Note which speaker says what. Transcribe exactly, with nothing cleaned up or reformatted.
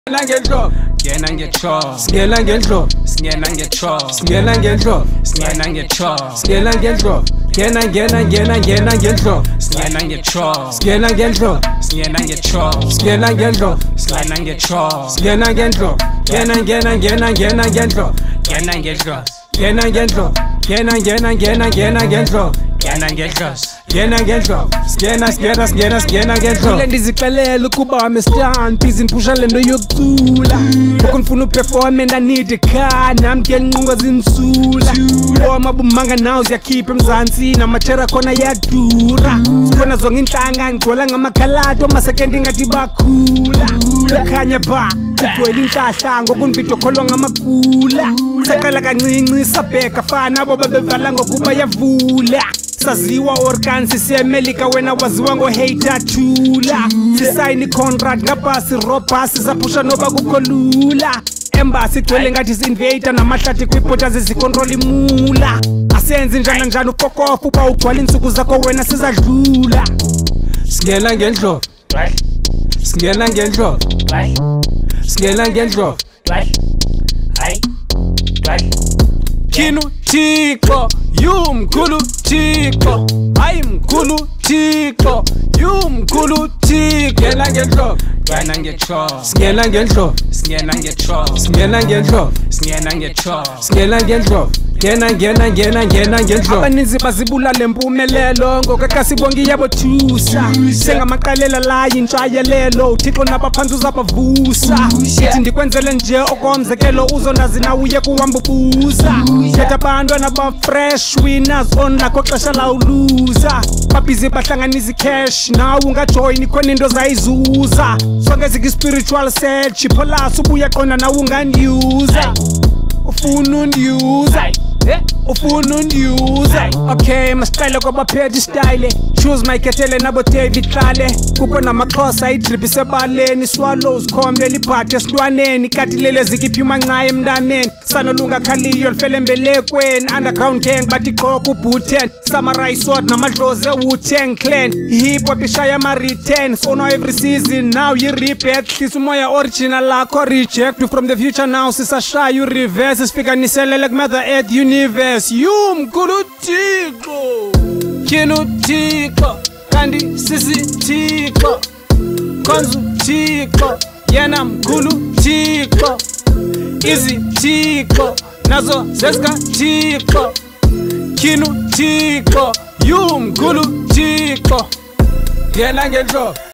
Speaker 1: Ngetro, ngena ngetro, singena ngetro, singena ngetro, singena ngetro, singena ngetro, singena ngetro, ngena ngena ngena ngena ngetro, singena ngetro, singena ngetro, singena ngetro, singena ngetro, singena ngetro, singena ngetro, ngena ngena ngena ngena ngetro, ngena ngetro, ngena ngetro, ngena ngena ngena ngena ngetro, ngena ngetro, ngena ngetro, singena singena singena singena ngetro. Le ndizixelela ukuba stand busy pusha lento yokucula ukunifuna uperform and I need a car nami ngiyanqunga zinsula oma bumanga now ziyakhipha emzansi namachera khona yadura khona zonke inhlanga ngigcola ngamakhalado masekendi ngathi bakhula lakhanya ba kugcwele inhlahla ngokunvido kholwa ngamakula saqala kancinci sabheka fana abo babevala ngokuba yavula saziwa organsi siyamelika wena waziwa ngo-hater thula sisayini contract ngabhasi robhasi saphusha noba kukholula embasi igcwele ngathi si-invator namahlathi kwibhota zizikontrola imula asenzi njani njani ufokofa uba ugcwala insuku zakho wena sizadlula singena ngendlo singena ngendlo singena ngendlo Kinu Tiko, you mkulu Tiko, I mkulu Tiko, you mkulu Tiko. Ngena ngetro, ngena ngetro, singena ngetro, singena ngetro, singena ngetro, singena ngetro, singena ngetro, ngena ngena ngena ngena ngetro. Abaninzi bazibula lempumelelo ngokeka sibongi yabo thusa. Sengamaqalela la yinhlayelelo, Thixo nabaphansi uzabavusa. Sithi ndikwenzele nje okomzekelo uzondazi na uye kuwambubuza. Khetha abantwana ba fresh winners on lakho xesha la uluza babhizi bahlanganisa cash nawe ungajoin khona into zayizuza sonke ziki spiritual search pholas ubuya qona nawe unganiuser ufuna undiuser ufuna undiuser okay mastyle kwabaphethe style choose my ketele nabo David Tlale kukho namaxhosa idrip sebaleni swallows khombe libhathe esilwaneni katilele zikiphi umancaye emntaneni sanolunga khaliyo lifele embelekweni underground gang bathi qoko ubuten samurai sword namadlozi ewu-ten clan hip hop ishaya ama-return so now every season now you reback hlisa umoya original lakho reject from the future now sisashaya ureverse sifikanisele kumother earth universe you mkhulu Thixo Kinu Thixo kandi sisi Thixo konzu Thixo yena mkhulu Thixo Izi Thixo nazo zesika Thixo Kinu Thixo you mkhulu Thixo ngena ngetro